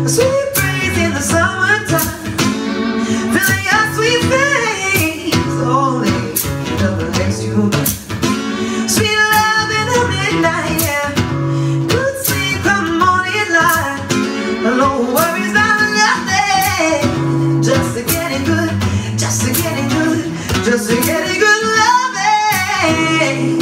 sweet breeze in the summertime, feeling your sweet face, only never next to you. Sweet love in the midnight, yeah. Good sleep come morning light. No worries, not nothing. Just to get it good, just to get it good, just to get it good loving.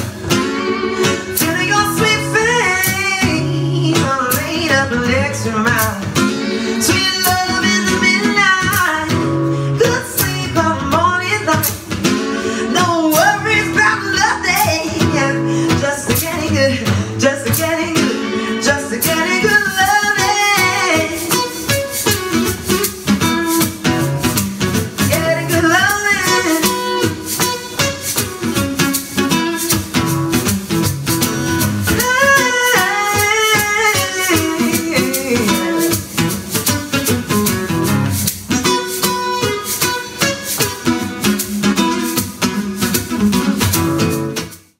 Next to my